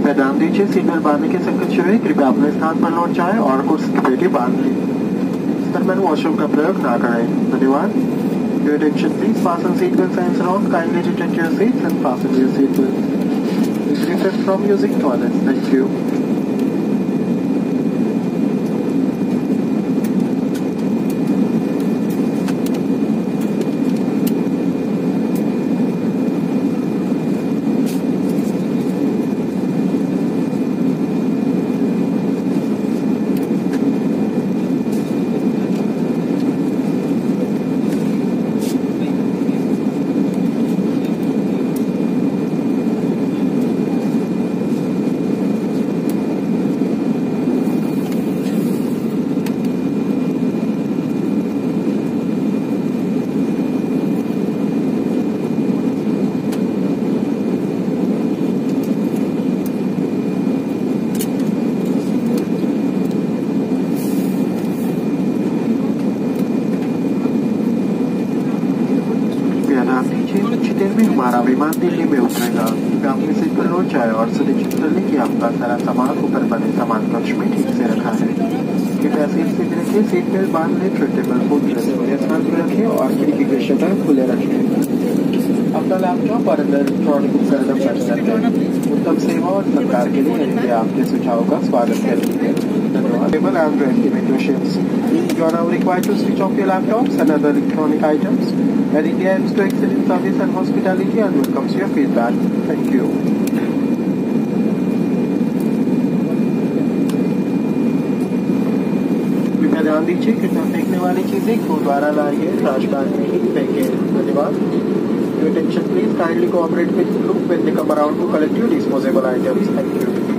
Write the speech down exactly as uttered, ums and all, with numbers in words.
कृपया ध्यान दीजिए, सीट बेल्ट बांधने के संकेत हुए, कृपया अपने स्थान पर लौट जाएं और कुर्सी की पेटी बांध लें। इस दरमियान वॉशरूम का प्रयोग ना करें। धन्यवाद। Your attention please, fasten seat belts and surround. Kindly return to your seats and fasten your seat belts. Please refrain from using toilets. Thank you. कुछ देर में हमारा विमान दिल्ली में उतरेगा। कृपया अपनी सीट पर लौट जाए और सुनिश्चित कर लें कि आपका सारा सामान ऊपर बने सामान कक्ष में ठीक से रखा है। कृपया सीट सीट रखें, सीट बेल्ट बांध लें, ट्रेटेबल फूड स्थान पर रखें और खिड़की के शटर खुले रखें। अपना लैपटॉप और अंदर इलेक्ट्रॉनिक उपकरण बंद कर दें। उत्तम सेवा और सरकार के लिए इंडिया आपके सुझावों का स्वागत करती है। धन्यवाद। Table and ventilator shifts. You are now required to switch off your laptops and other electronic items. Air India aims to excel in service and hospitality and welcomes your feedback. Thank you. कृपया ध्यान दीजिए, कृपया फेंकने वाली चीजें क्यों द्वारा लाइए, राजबाग में ही फेंकें। धन्यवाद। Your attention please, kindly cooperate with the group when they come around to collect your disposable items. Thank you.